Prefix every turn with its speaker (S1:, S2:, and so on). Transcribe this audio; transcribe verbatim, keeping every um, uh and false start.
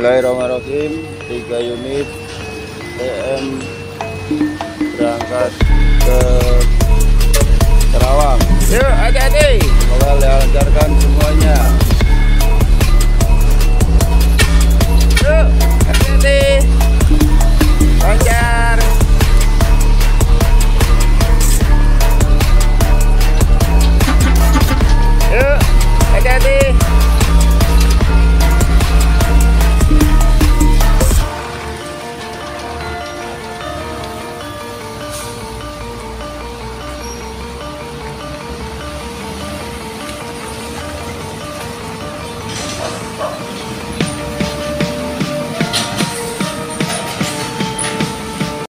S1: Bismillahirrahmanirrahim. Tiga unit T M berangkat ke Karawang. Yuk, hati-hati. Semoga lancarkan semuanya.